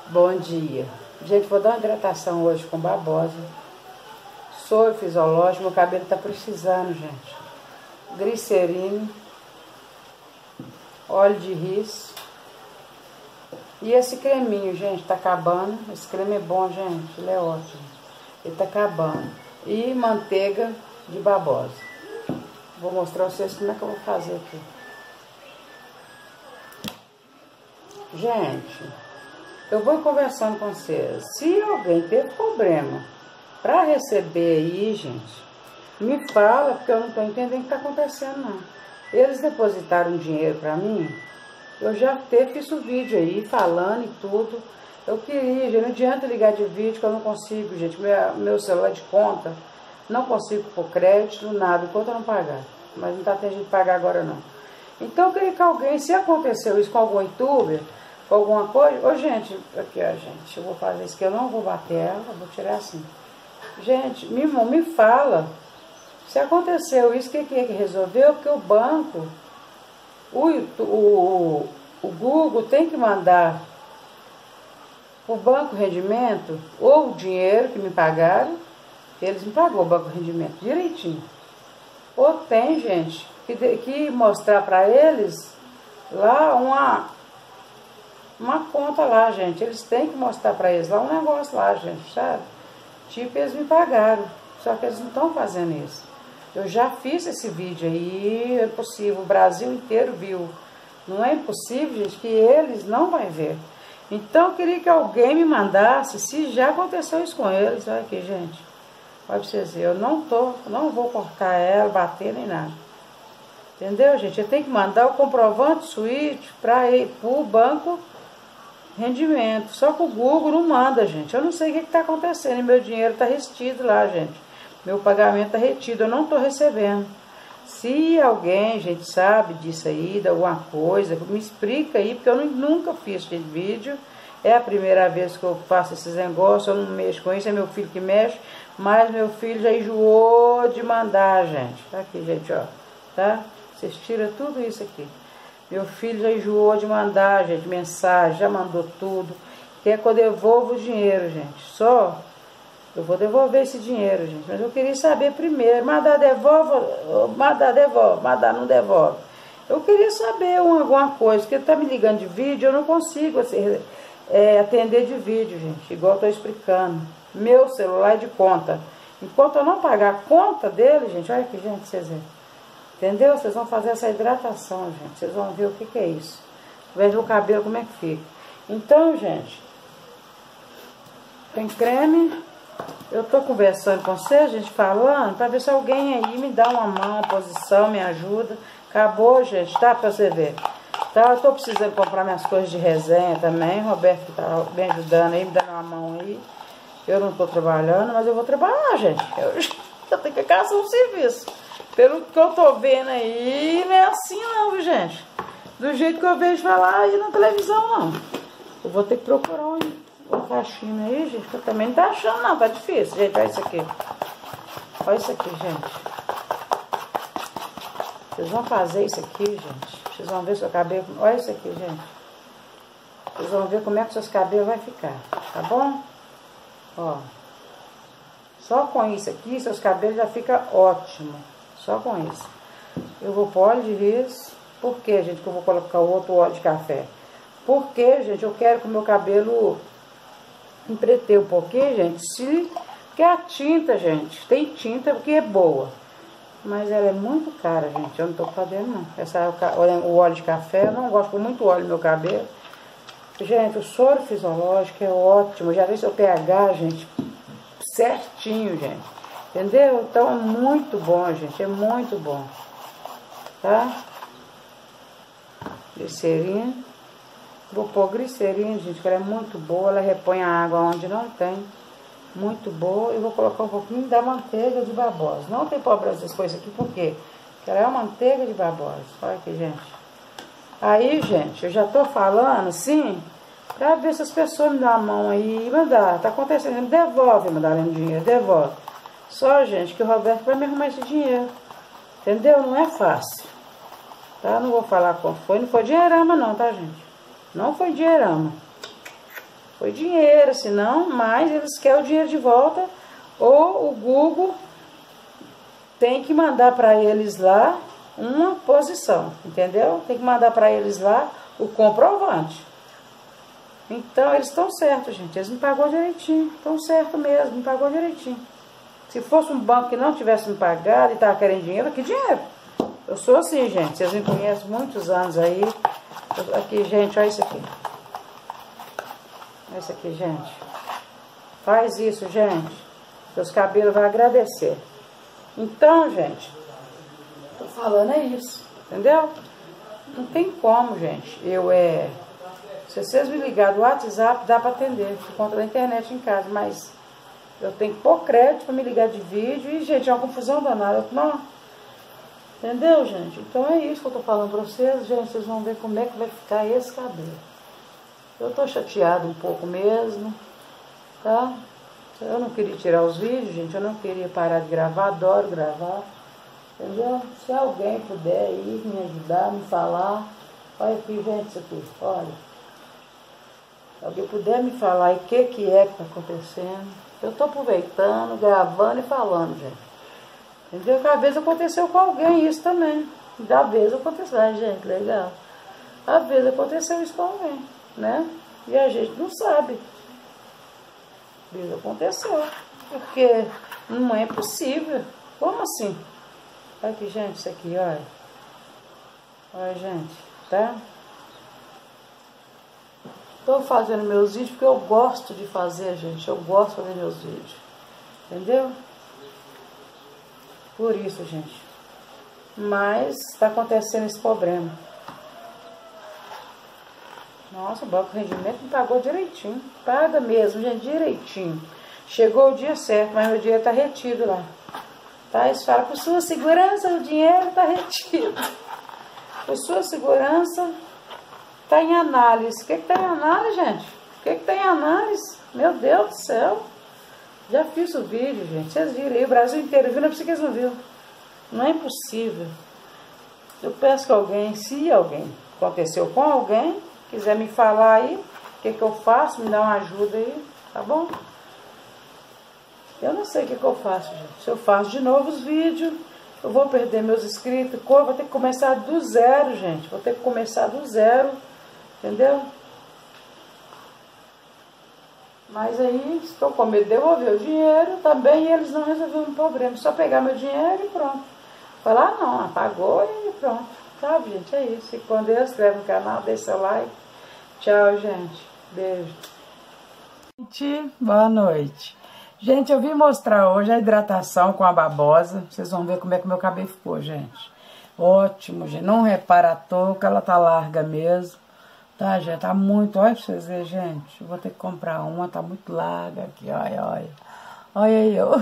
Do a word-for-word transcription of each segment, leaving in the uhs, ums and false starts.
Bom dia. Gente, vou dar uma hidratação hoje com babosa. Soro fisiológico, meu cabelo tá precisando, gente. Glicerina, óleo de ris. E esse creminho, gente, tá acabando. Esse creme é bom, gente, ele é ótimo. Ele tá acabando. E manteiga de babosa. Vou mostrar a vocês como é que eu vou fazer aqui. Gente, eu vou conversando com vocês. Se alguém teve problema para receber aí, gente, me fala, porque eu não estou entendendo o que está acontecendo, não. Eles depositaram dinheiro para mim, eu já até fiz o vídeo aí, falando e tudo. Eu queria, gente, não adianta ligar de vídeo, que eu não consigo, gente. Meu, meu celular de conta, não consigo pôr crédito, nada, enquanto eu não pagar. Mas não está tendo jeito de pagar agora, não. Então eu queria que alguém, se aconteceu isso com algum youtuber, com alguma coisa... Ô, gente, aqui, ó, gente, eu vou fazer isso aqui, eu não vou bater ela, eu vou tirar assim. Gente, me, me fala, se aconteceu isso, o que, que é que resolveu? Porque o banco, o, o, o Google tem que mandar o banco rendimento, ou o dinheiro que me pagaram, eles me pagou o banco rendimento direitinho. Ou tem, gente, que, que mostrar para eles lá uma... uma conta lá, gente. Eles têm que mostrar pra eles lá um negócio lá, gente, sabe? Tipo, eles me pagaram. Só que eles não estão fazendo isso. Eu já fiz esse vídeo aí, é possível. O Brasil inteiro viu. Não é impossível, gente, que eles não vão ver. Então, eu queria que alguém me mandasse se já aconteceu isso com eles. Olha aqui, gente. Olha pra vocês verem. Eu não tô, não vou cortar ela, bater nem nada. Entendeu, gente? Eu tenho que mandar o comprovante suíte para ir pro banco rendimento. Só que o Google não manda, gente. Eu não sei o que está acontecendo. E meu dinheiro está retido lá, gente. Meu pagamento está retido. Eu não estou recebendo. Se alguém, gente, sabe disso aí, de alguma coisa, me explica aí, porque eu nunca fiz esse vídeo. É a primeira vez que eu faço esses negócios. Eu não mexo com isso. É meu filho que mexe. Mas meu filho já enjoou de mandar, gente. Tá aqui, gente, ó. Tá? Vocês tiram tudo isso aqui. Meu filho já enjoou de mandar, gente, mensagem, já mandou tudo. Quer que eu devolva o dinheiro, gente. Só eu vou devolver esse dinheiro, gente. Mas eu queria saber primeiro. Mandar devolve, mandar devolve, mandar não devolve. Eu queria saber uma, alguma coisa, porque ele tá me ligando de vídeo, eu não consigo assim, é, atender de vídeo, gente. Igual eu tô explicando. Meu celular é de conta. Enquanto eu não pagar a conta dele, gente, olha aqui, gente, vocês verem. Entendeu? Vocês vão fazer essa hidratação, gente. Vocês vão ver o que, que é isso. Veja o cabelo como é que fica. Então, gente, tem creme. Eu tô conversando com vocês, gente, falando, para ver se alguém aí me dá uma mão, uma posição, me ajuda. Acabou, gente, tá? Pra você ver. Tá? Eu tô precisando comprar minhas coisas de resenha também. Roberto tá me ajudando aí, me dando uma mão aí. Eu não tô trabalhando, mas eu vou trabalhar, gente. Eu, eu tenho que caçar um serviço. Pelo que eu tô vendo aí, não é assim não, viu, gente? Do jeito que eu vejo falar aí na televisão, não. Eu vou ter que procurar um, uma faxina aí, gente, que eu também não tá achando, não. Tá difícil, gente. Olha isso aqui. Olha isso aqui, gente. Vocês vão fazer isso aqui, gente. Vocês vão ver seu cabelo. Olha isso aqui, gente. Vocês vão ver como é que seus cabelos vai ficar, tá bom? Ó. Só com isso aqui, seus cabelos já ficam ótimos. Só com isso. Eu vou pôr óleo de ris. Por que, gente, que eu vou colocar o outro óleo de café? Porque, gente, eu quero que o meu cabelo empreter um pouquinho, gente. Se... Porque a tinta, gente, tem tinta porque é boa. Mas ela é muito cara, gente. Eu não tô fazendo, não. Essa, o óleo de café, eu não gosto com muito óleo no meu cabelo. Gente, o soro fisiológico é ótimo. Já vi seu pH, gente, certinho, gente. Entendeu? Então é muito bom, gente. É muito bom. Tá? Glicerina. Vou pôr glicerina, gente, que ela é muito boa. Ela repõe a água onde não tem. Muito boa. E vou colocar um pouquinho da manteiga de babosa. Não tem problema essas coisas aqui, por quê? Porque ela é uma manteiga de babosa. Olha aqui, gente. Aí, gente, eu já tô falando assim, pra ver se as pessoas me dão a mão aí e mandar. Tá acontecendo. Devolve, Madalena, dinheiro. Devolve. Só, gente, que o Roberto vai me arrumar esse dinheiro. Entendeu? Não é fácil. Tá? Não vou falar quanto foi. Não foi dinheirama não, tá, gente? Não foi dinheirama. foi dinheiro, senão, mas eles querem o dinheiro de volta, ou o Google tem que mandar para eles lá uma posição, entendeu? Tem que mandar para eles lá o comprovante. Então, eles estão certos, gente. Eles me pagou direitinho. Estão certo mesmo, me pagou direitinho. Se fosse um banco que não tivesse me pagado e estava querendo dinheiro, que dinheiro? Eu sou assim, gente. Vocês me conhecem muitos anos aí. Aqui, gente, olha isso aqui. Olha isso aqui, gente. Faz isso, gente. Seus cabelos vão agradecer. Então, gente, tô falando é isso, entendeu? Não tem como, gente. Eu é... Se vocês me ligarem do WhatsApp, dá para atender, por conta da internet em casa, mas eu tenho que pôr crédito para me ligar de vídeo e, gente, é uma confusão danada. Não. Entendeu, gente? Então é isso que eu tô falando para vocês, gente. Vocês vão ver como é que vai ficar esse cabelo. Eu tô chateada um pouco mesmo, tá? Eu não queria tirar os vídeos, gente. Eu não queria parar de gravar, adoro gravar. Entendeu? Se alguém puder aí me ajudar, me falar. Olha aqui, gente, isso aqui, olha. Se alguém puder me falar o que, que é que está acontecendo. Eu estou aproveitando, gravando e falando, gente. Entendeu? Que às vezes aconteceu com alguém isso também. Da vez aconteceu, ah, gente, legal. Às vezes aconteceu isso com alguém, né? E a gente não sabe. Às vezes aconteceu. Porque não é possível. Como assim? Olha aqui, gente, isso aqui, olha. Olha, gente, tá? Estou fazendo meus vídeos porque eu gosto de fazer, gente. Eu gosto de fazer meus vídeos. Entendeu? Por isso, gente. Mas está acontecendo esse problema. Nossa, o banco de rendimento me pagou direitinho. Paga mesmo, gente, direitinho. Chegou o dia certo, mas meu dinheiro está retido lá. Tá? Eles falam, por sua segurança, o dinheiro está retido. Por sua segurança... Está em análise. O que está em análise, gente? O que está em análise? Meu Deus do céu. Já fiz o vídeo, gente. Vocês viram aí, o Brasil inteiro viu, não é possível que eles não viram. Não é impossível. Eu peço que alguém, se alguém aconteceu com alguém, quiser me falar aí, o que, que eu faço, me dá uma ajuda aí, tá bom? Eu não sei o que, que eu faço, gente. Se eu faço de novo os vídeos, eu vou perder meus inscritos, vou ter que começar do zero, gente. Vou ter que começar do zero. Entendeu? Mas aí, estou com medo de devolver o dinheiro também e eles não resolveram o problema. Só pegar meu dinheiro e pronto. Falar, não, apagou e pronto. Sabe, gente? É isso. Fique com Deus, se inscreve no canal, deixa seu like. Tchau, gente. Beijo. Gente, boa noite. Gente, eu vim mostrar hoje a hidratação com a babosa. Vocês vão ver como é que meu cabelo ficou, gente. Ótimo, gente. Não repara a touca, ela tá larga mesmo. Tá, gente, tá muito, olha pra vocês verem, gente, eu vou ter que comprar uma, tá muito larga aqui, olha, olha, olha aí, eu,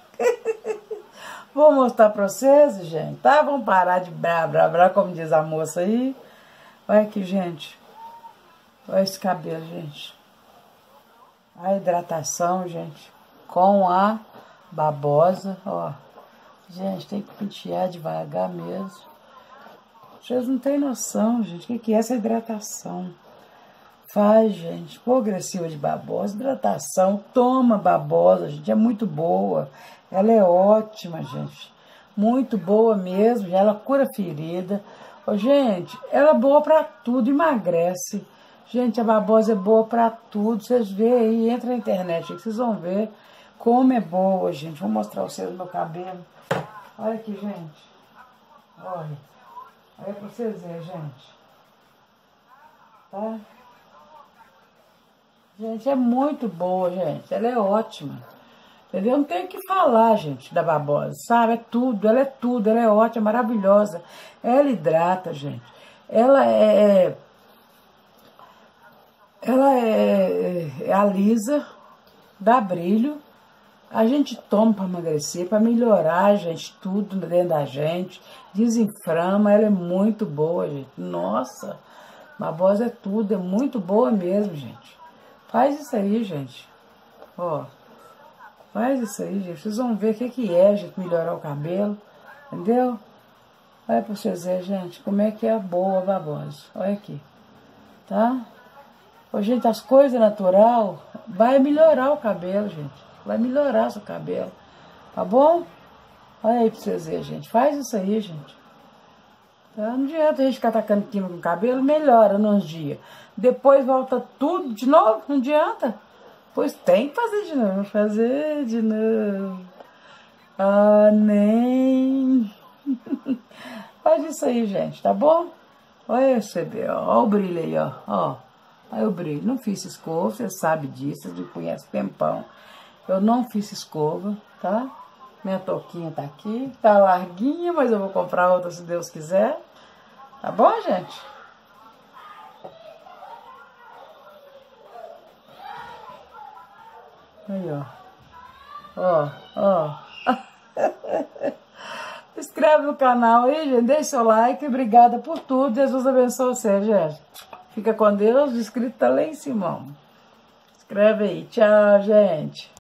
vou mostrar pra vocês, gente, tá, vamos parar de brá, brá, brá, como diz a moça aí, olha aqui, gente, olha esse cabelo, gente, a hidratação, gente, com a babosa, ó, gente, tem que pentear devagar mesmo. Vocês não têm noção, gente, o que, que é essa hidratação. Faz, gente, progressiva de babosa, hidratação, toma babosa, gente, é muito boa. Ela é ótima, gente, muito boa mesmo, ela cura ferida. Ô, gente, ela é boa pra tudo, emagrece. Gente, a babosa é boa pra tudo, vocês veem aí, entra na internet, vocês vão ver como é boa, gente. Vou mostrar pra vocês o meu cabelo. Olha aqui, gente, olha. Olha pra vocês verem, gente. Tá? Gente, é muito boa, gente. Ela é ótima. Entendeu? Não tem o que falar, gente, da babosa, sabe? É tudo, ela é tudo. Ela é ótima, maravilhosa. Ela hidrata, gente. Ela é... Ela é, é alisa, dá brilho. A gente toma para emagrecer, para melhorar, gente, tudo dentro da gente. Desinflama, ela é muito boa, gente. Nossa, babosa é tudo, é muito boa mesmo, gente. Faz isso aí, gente. Ó, faz isso aí, gente. Vocês vão ver o que, que é, gente, melhorar o cabelo. Entendeu? Olha pra vocês verem, gente, como é que é boa a babosa. Olha aqui, tá? Ô, gente, as coisas natural vai melhorar o cabelo, gente. Vai melhorar seu cabelo. Tá bom? Olha aí pra vocês verem, gente. Faz isso aí, gente. Tá? Não adianta a gente ficar tacando química no cabelo, melhora nos dias. Depois volta tudo de novo, não adianta. Pois tem que fazer de novo, fazer de novo. Ah, nem. Faz isso aí, gente, tá bom? Olha você vê, ó, ó o brilho aí, ó, ó. Olha o brilho. Não fiz escova, você sabe disso, você me conhece tempão. Eu não fiz escova, tá? Minha touquinha tá aqui, tá larguinha, mas eu vou comprar outra se Deus quiser. Tá bom, gente? Aí, ó. Ó, ó. Se inscreve no canal aí, gente. Deixe seu like. Obrigada por tudo. Jesus abençoe você, gente. Fica com Deus. O inscrito tá lá em cima. Escreve aí. Tchau, gente.